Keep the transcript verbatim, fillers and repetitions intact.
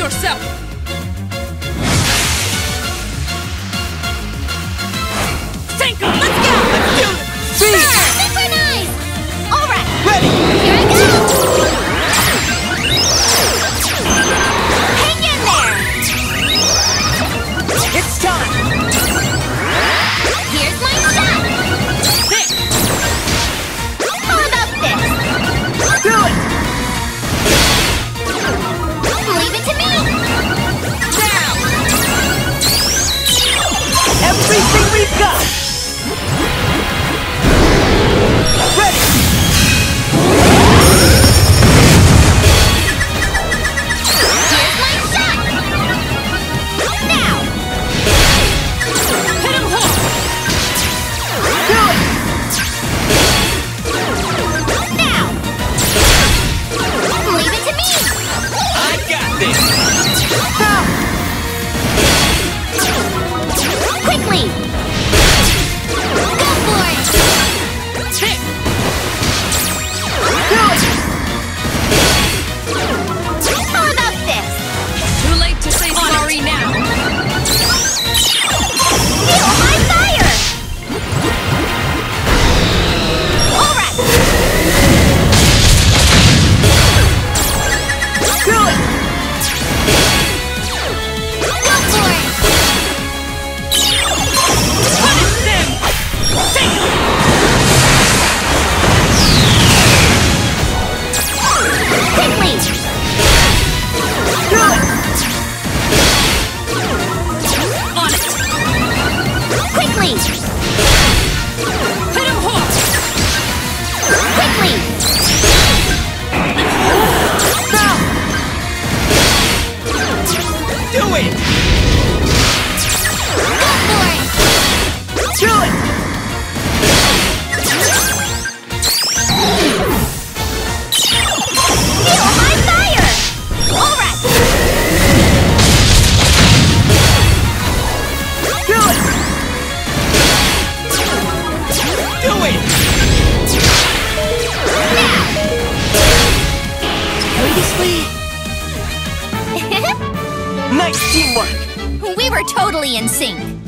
yourself! Think of Let's go! Let's do it! Speed! Synchronize! Alright! Ready! Here I go! Hang in there! It's time! Here's my shot! this! How about this? Do it! Leave it to me! Down! Everything we've got! Ready! Here's my shot! Now! Hit him hard! Do it! Now! Leave it to me! I got this! Now! Quickly! Go for it! Hit! Do it! How about this? Too late to say sorry now! Feel my fire! Alright! Do it! Go for it! Punish them! Take it! Quickly! Do it! On it! Quickly! Hit him hard! Quickly! Now! Do it! Go for it! Do it! Feel my fire! Alright! Do it! Do it! Now! Nice teamwork! We were totally in sync.